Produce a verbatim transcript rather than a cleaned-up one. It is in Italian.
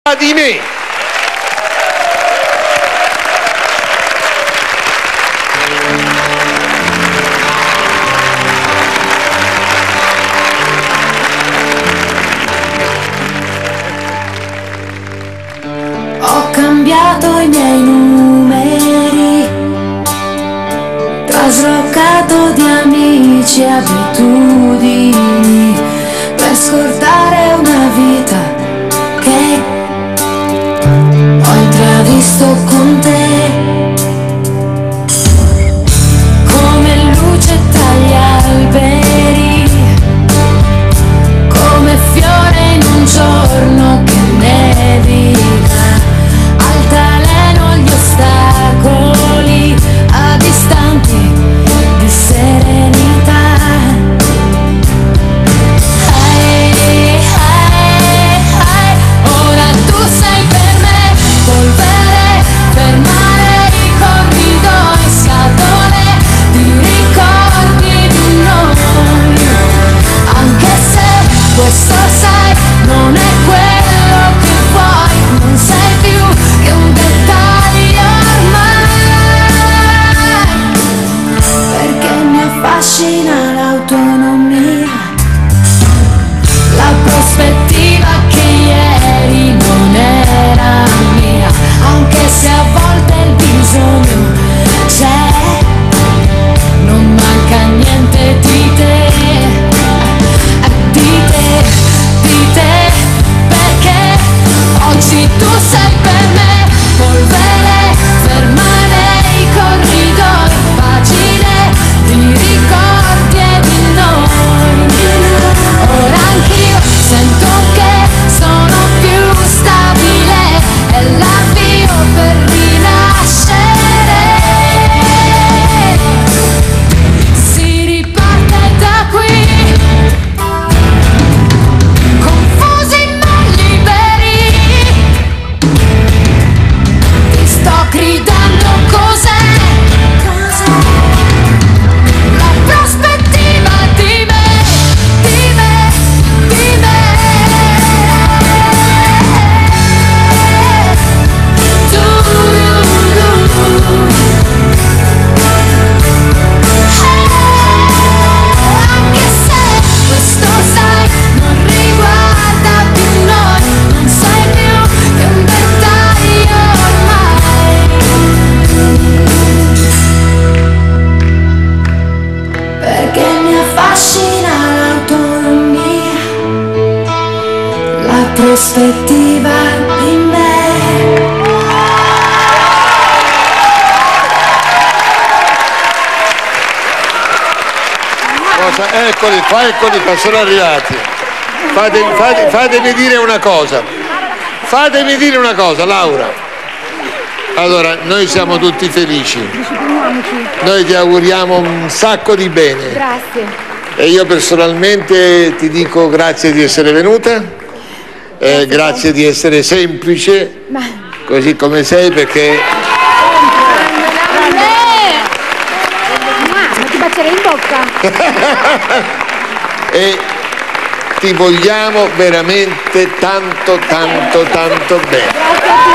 di me. Ho cambiato i miei numeri, traslocato di amici e abitudini per scordare una vita che ho intravisto con te, come luce tra gli alberi, come fiore in un giorno che nevica, altaleno gli ostacoli a distanti di serenità. Hey, hey, hey, ora tu sei per me polvere, fermare i corridoi, scatole di ricordi di noi, anche se questo sai non è quello che vuoi, non sei più che un dettaglio ormai, perché mi affascina l'autonomia, la prospettiva che ieri non era mia, anche se a volte il bisogno c'è, non manca niente di te, di te, di te, perché oggi tu sei per me polvere, fermare i corridoi, pagine di ricordi e di noi. Ora anch'io sento che sono più stabile, è l'avvio per rinascere. Si riparte da qui, confusi ma liberi, ti sto gridando cos'è, la prospettiva di me, di me, di me, tu, anche se questo sai non riguarda più noi, non sei più che un dettaglio ormai, perché mi affascina l'autonomia, la prospettiva di me. Cosa? Eccoli qua, eccoli qua, sono arrivati. Fate- fate- fatemi dire una cosa. Fatemi dire una cosa, Laura. Allora, noi siamo tutti felici. Noi ti auguriamo un sacco di bene. Grazie. E io personalmente ti dico grazie di essere venuta, eh, grazie di essere semplice, così come sei, perché Ma ti bacerei in bocca. e ti vogliamo veramente tanto, tanto, tanto bene. Grazie a te.